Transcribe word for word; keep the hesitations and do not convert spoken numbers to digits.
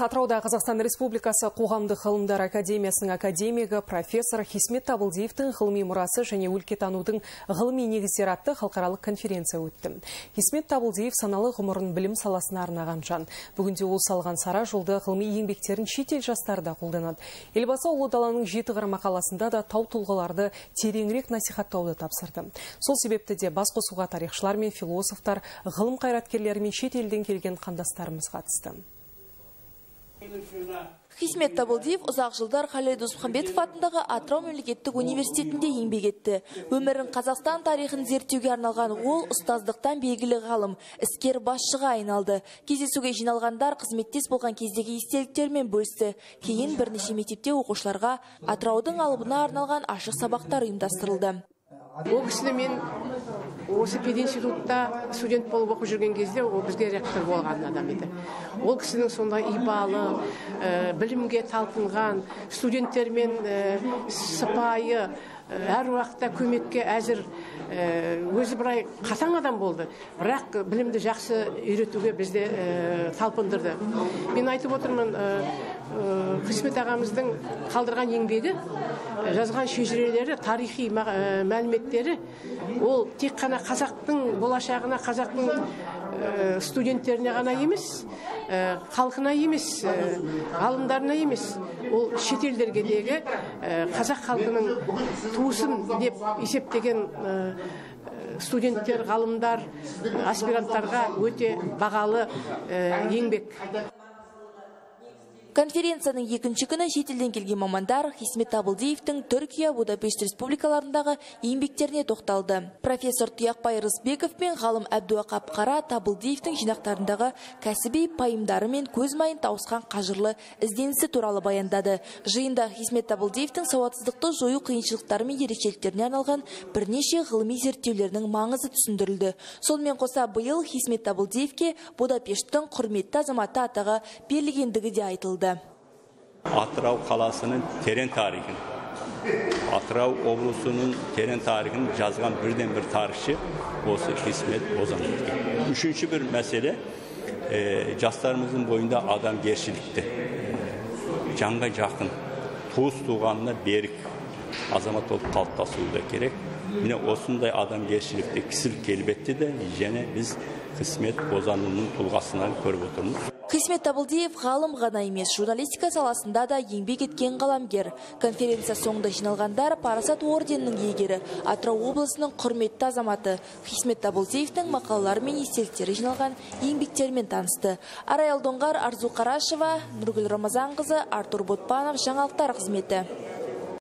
Атырауда Қазақстан Республикасы Қоғамдық ғылымдар академиясының академигі профессор Хисмет Табылдиевтің ғылыми мұрасы және өлкетанудың ғылыми негіздері атты халықаралық конференция өтті. Хисмет Табылдиев саналы ғұмырын білім саласына арнаған жан. Бүгінде ол салған сара жолды ғылыми еңбектерін шетел жастары да қолданады. Елбасы ұлы даланың жеті қыры мақаласында да тау тұлғаларды тереңірек насихаттауды тапсырды. Сол себепті де бас қосуға тарихшылар мен философтар, ғылым қайраткерлері мен шет елден келген қандастарымыз қатысты. Хисмет Табылдиев ұзақ жылдар Халел Досмұхамбетов атындағы Атырау мемлекеттік университетінде еңбек етті. Өмірін Қазақстан тарихын зерттеуге арналған ол ұстаздықтан белгілі ғалым, іскер басшыға айналды. Кездесуге жиналғандар қызметтес болған кездегі естеліктермен бөлісті. Кейін бірнеше мектепте оқушыларға Атыраудың алыбына арналған ашық сабақтар ұйымдастырылды. Ол кісіні мен осы пединститутта студент болып оқып жүрген кезде ол бізге ректор болған адам еді. Ол кісінің сондай ибалы, білімге талпынған, студенттермен сыпайы, әр уақытта көмекке әзір, өзі бірай қатаң адам болды. Бірақ білімді жақсы үйретуге бізде талпындырды. Мен айтып отырмын, Хисмет ағамыздың қалдырған еңбегі, жазған шежірелері, тарихи мәліметтері, ол тек қана қазақтың болашағына, қазақтың студенттеріне ғана емес, халқына емес, ғалымдарына емес, ол шетелдерге қазақ халқының туысын деп есептеген студенттер, ғалымдар, аспиранттарға өте бағалы еңбек. Конференцияның екінші күні шетелден келген мамандар Хисмет Табылдиевтің Түркия, Будапешт республикаларындағы еңбектеріне тоқталды. Профессор Тұяқбай Рысбеков пен ғалым Әбдуақап Қара Табылдиевтің жинақтарындағы кәсіби пайымдары мен көз майын тауысқан қажырлы ізденісі туралы баяндады. Жиында Хисмет Табылдиевтің сауатсыздықты жою қиыншылықтары мен ерекшеліктеріне арналған бірнеше ғылыми зерттеулерінің маңызы түсіндірілді. Сонымен қоса биыл Хисмет Табылдиевке Будапешттің құрметті азаматы атағы берілгендігі де айтылды. Атырау қаласының терең тарихын, Атырау облысының терең тарихын жазған бірден бір тарихшы осы Хисмет Бозанов. Үшінші бір мәселе, жастарымыздың бойында адамгершілікті, жанға жақын, туыс туғанына берік азамат болып қалыптасуы да керек. Міне осындай адамгершілікті кісілік келбетті де және біз Хисмет Бозановның тұлғасынан көріп отырмыз. Хисмет Табылдиев ғалым ғана емес, журналистика саласында да еңбек еткен қаламгер. Конференция соңында жиналғандар Парасат орденінің иегері, Атырау облысының құрметті азаматы Хисмет Табылдиевтің мақалалары мен естеліктері жиналған еңбектермен танысты. Арай Алдоңғар, Арзу Қарашева, Нұргүл Рамазанқызы, Артур Ботпанов, жаңалықтар қызметі.